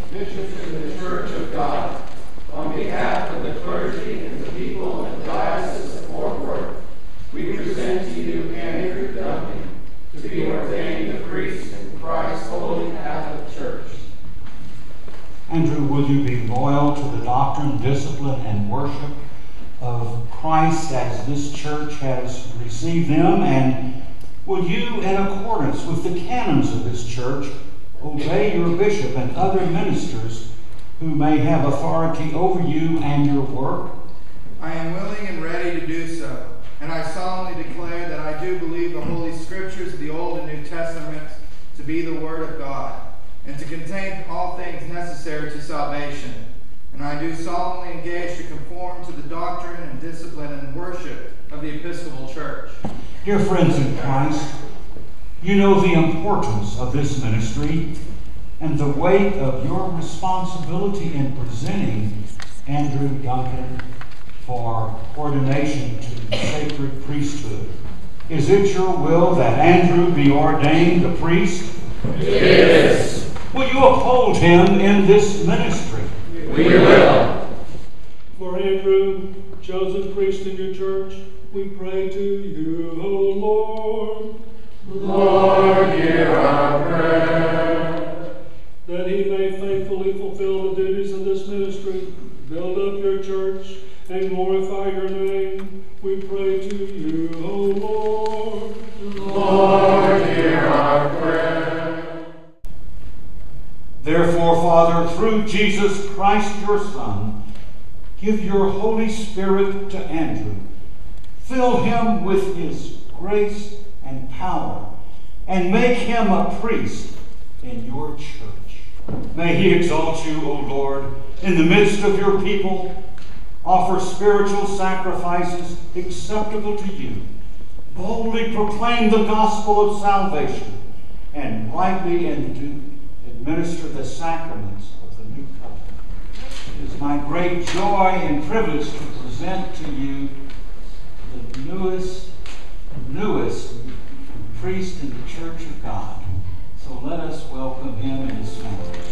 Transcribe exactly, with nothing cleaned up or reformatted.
bishops in the Church of God, on behalf of the clergy and the people in the Diocese of Fort Worth, we present to you Andrew Duncan to be ordained a priest in Christ's Holy Catholic Church. Andrew, will you be loyal to the doctrine, discipline, and worship of Christ as this church has received them, and will you, in accordance with the canons of this church, obey your bishop and other ministers who may have authority over you and your work? I am willing and ready to do so, and I solemnly declare that I do believe the Holy Scriptures of the Old and New Testaments to be the Word of God, and to contain all things necessary to salvation. And I do solemnly engage to conform to the doctrine and discipline and worship of the Episcopal Church. Dear friends in Christ, you know the importance of this ministry and the weight of your responsibility in presenting Andrew Duncan for ordination to the sacred priesthood. Is it your will that Andrew be ordained a priest? Yes. Will you uphold him in this ministry? We will. For Andrew, chosen priest in your church, we pray to you, O Lord. Lord, hear our prayer. That he may faithfully fulfill the duties of this ministry, build up your church, and glorify your name, we pray to you, O Lord. Lord, hear our prayer. Therefore, Father, through Jesus Christ your Son, give your Holy Spirit to Andrew. Fill him with his grace and power, and make him a priest in your church. May he exalt you, O Lord, in the midst of your people. Offer spiritual sacrifices acceptable to you. Boldly proclaim the gospel of salvation, and rightly and do administer the sacraments of the new covenant. It is my great joy and privilege to present to you the newest, newest priest in the Church of God. So let us welcome him and his family.